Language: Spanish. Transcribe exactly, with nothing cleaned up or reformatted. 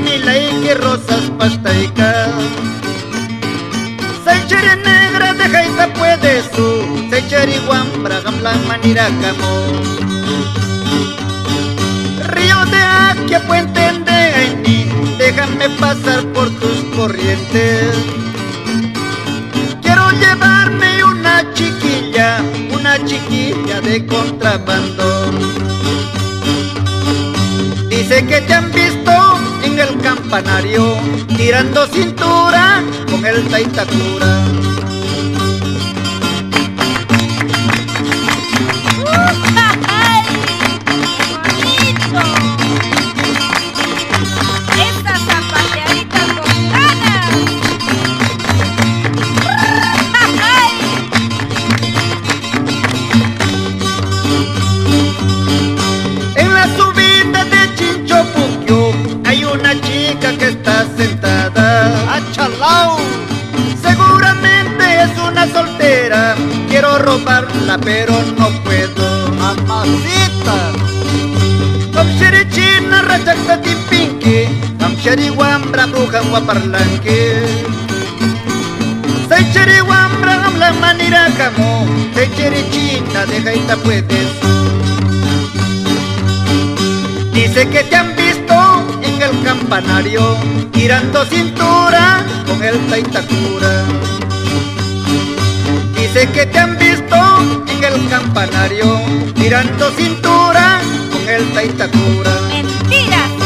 milaiki rosas pastaica. Saicheri negra de jaita puede su, saicheri guambra gamlan manira camo. Río de Aquia, puente de Aini, déjame pasar por tus corrientes. Quiero llevarme una chiquilla, una chiquilla de contrabando. Dice que te han visto en el campanario, tirando cintura con el Taitacura. Que está sentada achalao, seguramente es una soltera. Quiero robarla pero no puedo. Mamacita, Kamsheri china rachakta timpinki, Kamsheri wambra brujan guaparlanque. Saicheri wambra gamla manira camo, Saicheri china de jaita puedes. Dice que te han visto en el campanario, tirando cintura con el Taitacura. Dice que te han visto en el campanario, tirando cintura con el Taitacura. ¡Mentira!